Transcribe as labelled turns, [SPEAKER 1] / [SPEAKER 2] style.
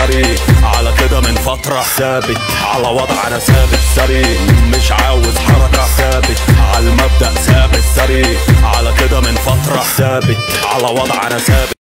[SPEAKER 1] سريع على كده من فترة، ثابت على وضع انا ثابت سريع، مش عاوز حركة، ثابت على المبدأ ثابت سريع على كده من فترة، ثابت على وضع انا ثابت.